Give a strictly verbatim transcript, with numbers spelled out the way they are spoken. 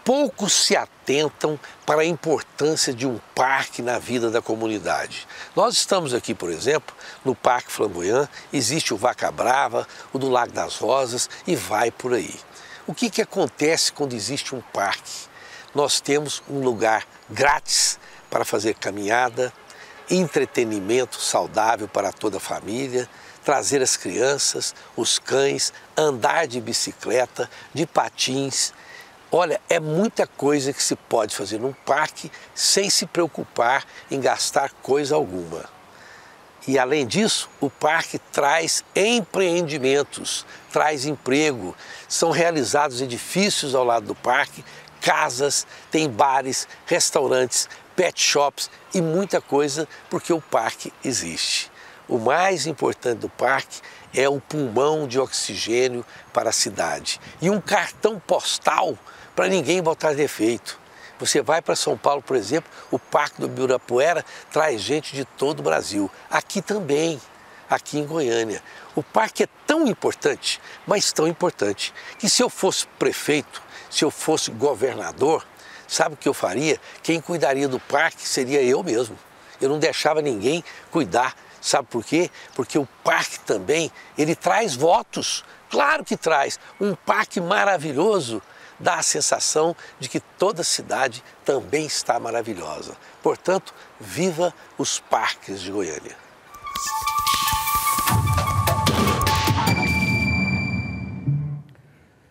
poucos se atentam para a importância de um parque na vida da comunidade. Nós estamos aqui, por exemplo, no Parque Flamboyant, existe o Vaca Brava, o do Lago das Rosas e vai por aí. O que que acontece quando existe um parque? Nós temos um lugar grátis para fazer caminhada, entretenimento saudável para toda a família, trazer as crianças, os cães, andar de bicicleta, de patins. Olha, é muita coisa que se pode fazer num parque sem se preocupar em gastar coisa alguma. E além disso, o parque traz empreendimentos, traz emprego. São realizados edifícios ao lado do parque, casas, tem bares, restaurantes, pet shops e muita coisa porque o parque existe. O mais importante do parque é o pulmão de oxigênio para a cidade e um cartão postal para ninguém botar defeito. Você vai para São Paulo, por exemplo, o Parque do Ibirapuera traz gente de todo o Brasil. Aqui também, aqui em Goiânia. O parque é tão importante, mas tão importante, que se eu fosse prefeito, se eu fosse governador, sabe o que eu faria? Quem cuidaria do parque seria eu mesmo. Eu não deixava ninguém cuidar. Sabe por quê? Porque o parque também, ele traz votos. Claro que traz. Um parque maravilhoso dá a sensação de que toda a cidade também está maravilhosa. Portanto, viva os parques de Goiânia.